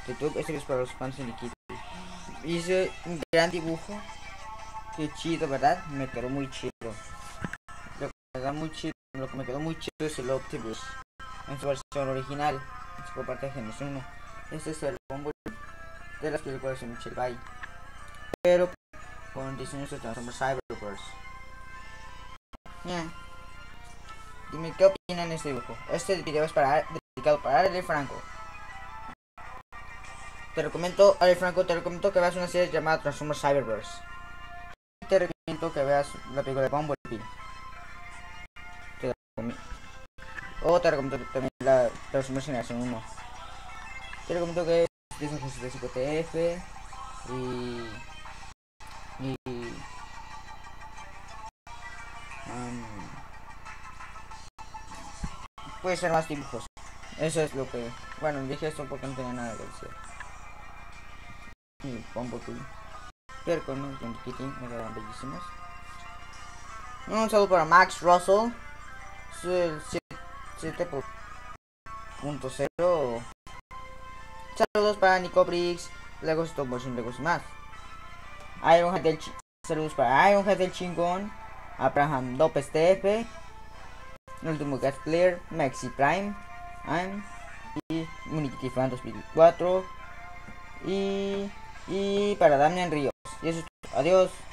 YouTube. Este es para los fans de Nikito. Hice un gran dibujo. Qué chido, ¿verdad? Me quedó muy chido. Lo que me quedó muy chido es el Optimus en su versión original, en su parte de Genesis 1. Este es el Bumblebee de las películas de Michelle Bay, pero con diseños de Transformers Cyberverse. Dime qué opinan de este dibujo. Este video es dedicado para Ale Franco. Ale Franco, te recomiendo que veas una serie llamada Transformers Cyberverse. Y te recomiendo que veas la película de Bumblebee. Te recomiendo también la Transformers Generación 1. Te recomiendo que Disney 5TF y puede ser más dibujos. Eso es lo que... Bueno, dije esto porque no tenía nada que decir. Y Bumblebee. Pero con los Kitty me quedaron bellísimos. Un saludo para Max Russell. Es el 7.0. Saludos para Nico Briggs. Legos Stop Motion, Legos y más. Saludos para Ironhead del chingón. Abraham López TF. El último Gas Player. Maxi Prime. Y Unikitty Fan 2004. Y para Damian Ríos. Y eso es todo. Adiós.